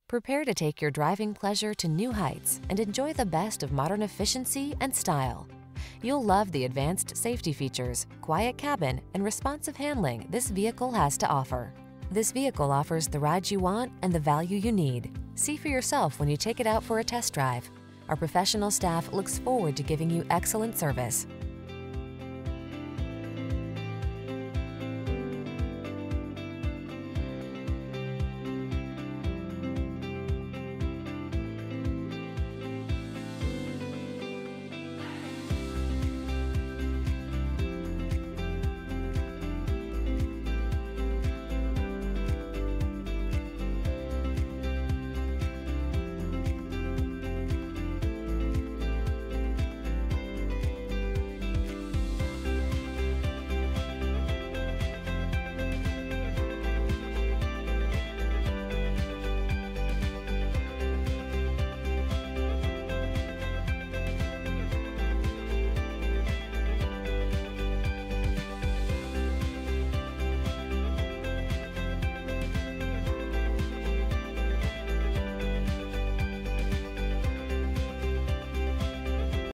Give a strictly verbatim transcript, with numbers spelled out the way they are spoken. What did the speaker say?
Prepare to take your driving pleasure to new heights and enjoy the best of modern efficiency and style. You'll love the advanced safety features, quiet cabin, and responsive handling this vehicle has to offer. This vehicle offers the ride you want and the value you need. See for yourself when you take it out for a test drive. Our professional staff looks forward to giving you excellent service.